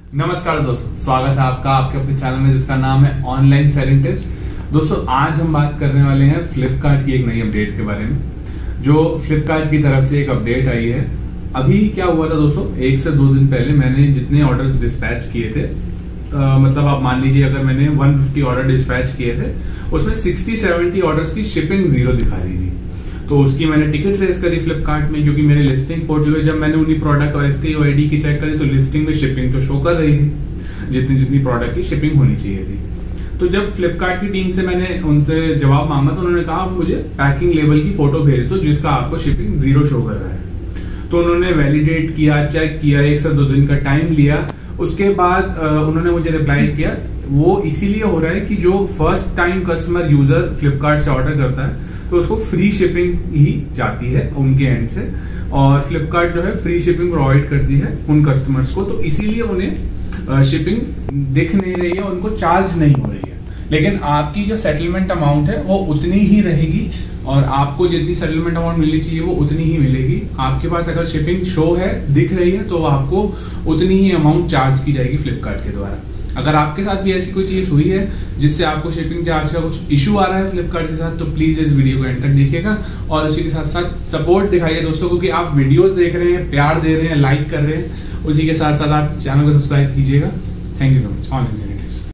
नमस्कार दोस्तों, स्वागत है आपका आपके अपने चैनल में जिसका नाम है ऑनलाइन सेलिंग टिप्स। दोस्तों आज हम बात करने वाले हैं फ्लिपकार्ट की एक नई अपडेट के बारे में, जो फ्लिपकार्ट की तरफ से एक अपडेट आई है। अभी क्या हुआ था दोस्तों, 1 से 2 दिन पहले मैंने जितने ऑर्डर्स डिस्पैच किए थे, मतलब आप मान लीजिए अगर मैंने 150 ऑर्डर डिस्पैच किए थे, उसमें 60-70 ऑर्डर्स की शिपिंग 0 दिखा रही थी। तो उसकी मैंने टिकट रेस करी फ्लिपकार्ट में, क्योंकि मेरे लिस्टिंग पोर्टल में जब मैंने उन्हीं प्रोडक्ट और SKU ID की चेक करी तो लिस्टिंग में शिपिंग तो शो कर रही थी जितनी प्रोडक्ट की शिपिंग होनी चाहिए थी। तो जब फ्लिपकार्ट की टीम से मैंने उनसे जवाब मांगा तो उन्होंने कहा आप मुझे पैकिंग लेवल की फोटो भेज दो जिसका आपको शिपिंग 0 शो कर रहा है। तो उन्होंने वैलिडेट किया, चेक किया, 1 से 2 दिन का टाइम लिया। उसके बाद उन्होंने मुझे रिप्लाई किया वो इसीलिए हो रहा है कि जो first time customer user Flipkart से ऑर्डर करता है तो उसको फ्री शिपिंग ही जाती है उनके एंड से, और फ्लिपकार्ट जो है फ्री शिपिंग प्रोवाइड करती है उन कस्टमर्स को, तो इसीलिए उन्हें शिपिंग दिख नहीं रही है, उनको चार्ज नहीं हो रही है। लेकिन आपकी जो सेटलमेंट अमाउंट है वो उतनी ही रहेगी और आपको जितनी सेटलमेंट अमाउंट मिलनी चाहिए वो उतनी ही मिलेगी। आपके पास अगर शिपिंग शो है, दिख रही है, तो आपको उतनी ही अमाउंट चार्ज की जाएगी फ्लिपकार्ट के द्वारा। अगर आपके साथ भी ऐसी कोई चीज हुई है जिससे आपको शिपिंग चार्ज का कुछ इशू आ रहा है फ्लिपकार्ट के साथ, तो प्लीज इस वीडियो को एंड तक देखिएगा और उसी के साथ साथ सपोर्ट दिखाइए दोस्तों, क्योंकि आप वीडियोस देख रहे हैं, प्यार दे रहे हैं, लाइक कर रहे हैं, उसी के साथ साथ आप चैनल को सब्सक्राइब कीजिएगा। Thank you so much. Online